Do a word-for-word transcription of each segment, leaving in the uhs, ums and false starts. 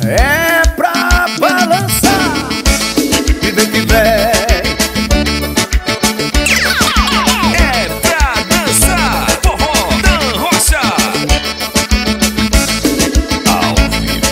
É pra balançar e vem que vem. É pra dançar, forró da rocha. Ao vivo.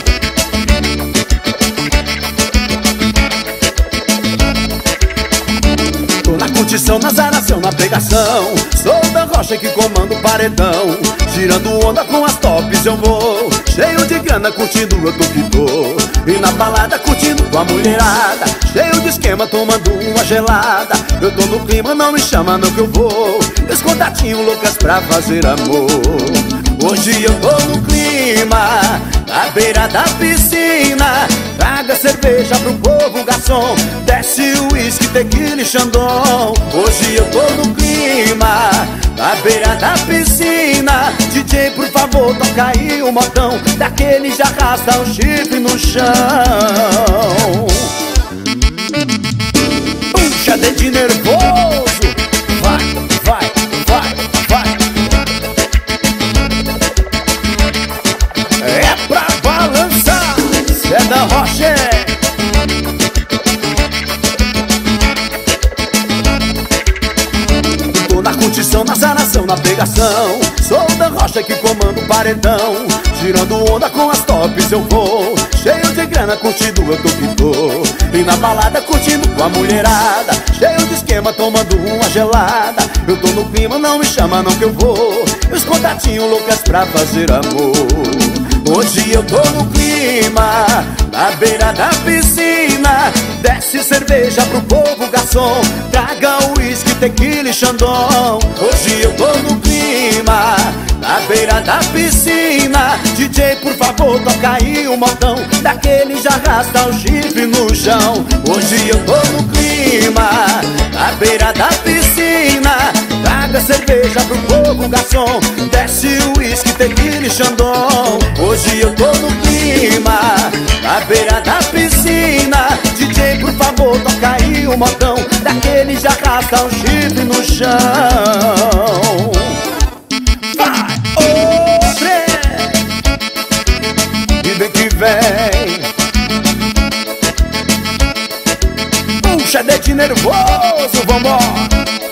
Tô na curtição, na zaração, na pregação. Sou da rocha que comanda o paredão. Tirando onda com as tops eu vou. Cheio de grana curtindo eu tô que tô. E na balada curtindo com a mulherada. Cheio de esquema tomando uma gelada. Eu tô no clima, não me chama não que eu vou. Meus contatinhos loucas pra fazer amor. Hoje eu tô no clima, na beira da piscina. Traga cerveja pro povo, garçom. Desce o uísque, tequila e xandão. Hoje eu tô no clima, na beira da piscina. D J, por favor, toca aí o modão. Daquele já arrasta o chifre no chão. Puxa, dedinho nervoso. Vai, vai, vai, vai. É pra balançar, Zé da Rocha. Tô na curtição, na zaração, na pegação. Sou da rocha que comanda o paredão. Tirando onda com as tops eu vou. Cheio de grana curtindo eu tô que tô. E na balada curtindo com a mulherada. Cheio de esquema tomando uma gelada. Eu tô no clima, não me chama não que eu vou. Meus contatinhos loucas pra fazer amor. Hoje eu tô no clima, na beira da piscina. Desce cerveja pro povo, garçom. Traga o uísque, tequila e xandão. Hoje eu tô no clima, na beira da piscina. D J, por favor, toca aí o modão. Daquele já arrasta o chifre no chão. Hoje eu tô no clima, na beira da piscina. Traga cerveja pro povo, garçom. Desce o uísque, tequila e xandão. Hoje eu tô no clima, na beira da piscina. D J, por favor, toca aí o modão. Daquele já arrasta o chifre no chão. Vai, ô trem, e vem que vem. Puxa, dedinho nervoso, vambora.